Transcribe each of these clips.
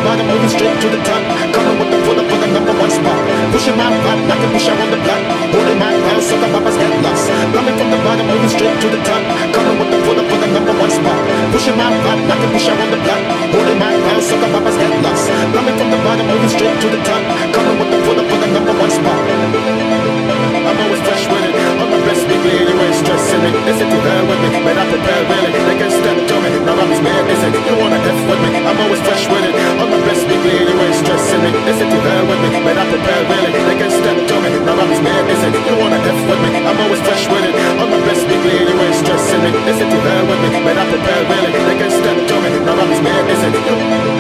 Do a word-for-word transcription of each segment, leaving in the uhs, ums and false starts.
bottom, moving straight to the top. Coming with the pull up for the number one spot. Pushing my pop, like a pusher on the block. Holding my ground so the papas get lost. Coming from the bottom, moving straight to the top. Coming with the pull up for the number one spot. Pushing my pop, like a pusher on the block. Holding my ground so the papas get lost. Coming from the bottom, moving straight to the top. Coming with the pull up for the number one spot. I'm always fresh with it. On my best big lead, you ain't stressing me. Listen to her with me, but I prepare really. They can step to me. Now I'm his man, listen. You wanna F with me? I'm always fresh with it. On my best big lead, you ain't stressing me. Listen to her with me, but I prepare really. They can step to me. Now I'm his man, listen. You wanna F with me? I'm always fresh with it. On my best big lead, you ain't stressing me. Listen to her with me, but I prepare really. They can step to me. Now I'm his man, listen. You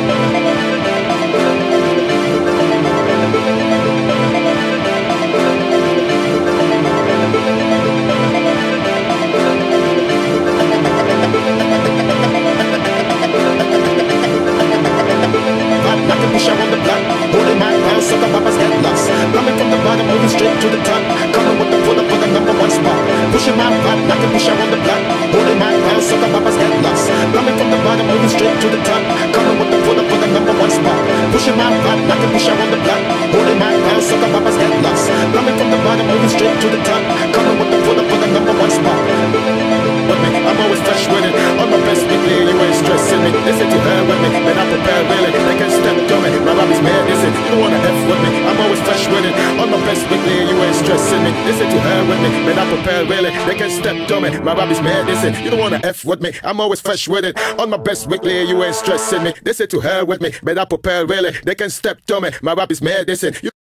so the papas get lost. Coming from the bottom, moving straight to the top. Coming with the pull up for the number one spot. Pushing my pop like a pusher on the block. Holding my ground so the papas get lost. Coming from the bottom, moving straight to the top. Coming with the pull up for the number one spot. Pushing my pop like a pusher on the block. Holding my ground so the papas get lost. Coming from the bottom, moving straight to the top. Coming with the pull up for the number one spot. With me, I'm always fresh with it. On my best big lead, you ain't stressing me. Listen to her with me, but I prepare really. They can step to me. My Robbie's mad, listen. You don't wanna F with me. I'm always fresh with it. On my best big lead, you ain't stressing me. Listen to her with me, but I prepare really. They can step to me. My Robbie's mad, listen. You don't wanna F with me. I'm always fresh with it. On my best big lead, you ain't stressing me. Listen to her with me, but I prepare really. They can step to me. My Robbie's mad, listen. You